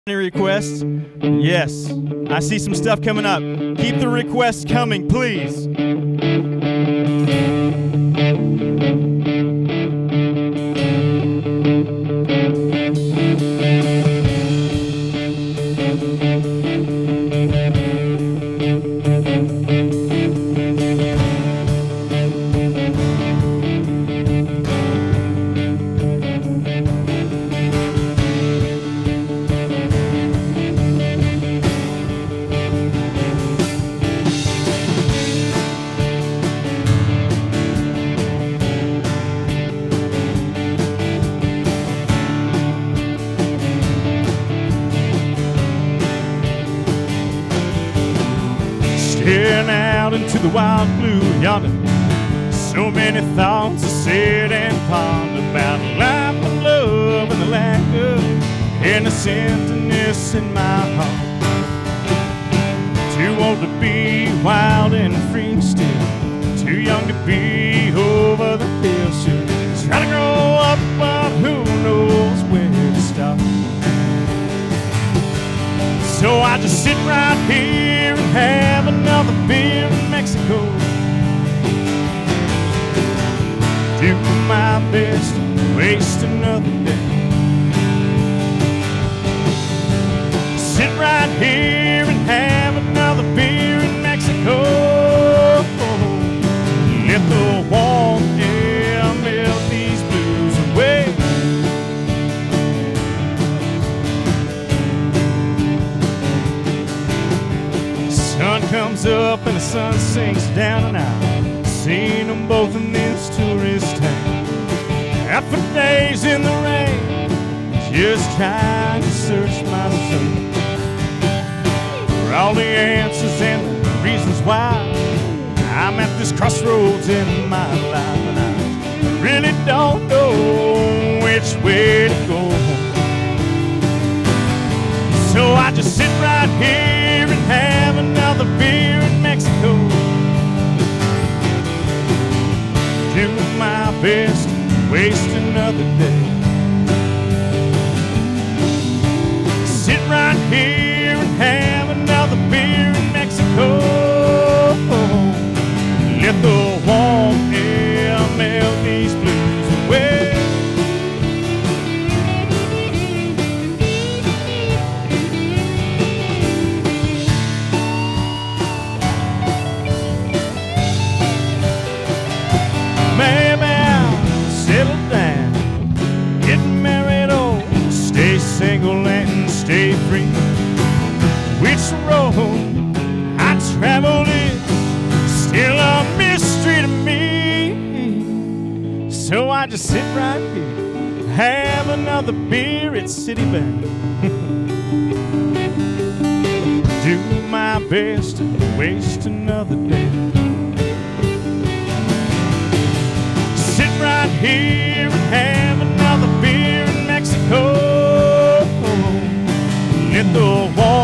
Any requests? Yes. I see some stuff coming up. Keep the requests coming, please. Staring out into the wild blue yonder, so many thoughts to sit and ponder about life and love and the lack of innocentness in my heart. Too old to be wild and free still, too young to be over the hill. Should try to grow up, but who knows where to start. So I just sit right here and have another beer in Mexico. Do my best to waste another day. Sit right here and have another beer in Mexico. Let the warm air melt these blues away. Sun comes up and the sun sinks down, and I've seen them both in this tourist town. Out for days in the rain, just trying to search my soul for all the answers and the reasons why I'm at this crossroads in my life, and I really don't know which way to go. So I just sit right here and have another beer in Mexico. Do my best to waste another day. Sit right here and have another beer in Mexico. Let the warm air melt these blues away. Maybe I'll settle down, get married or stay single and stay free. Which road I travel is still a mystery to me. So I just sit right here, have another beer at City Bank. Do my best to waste another day. Right here and have another beer in Mexico. Let the warm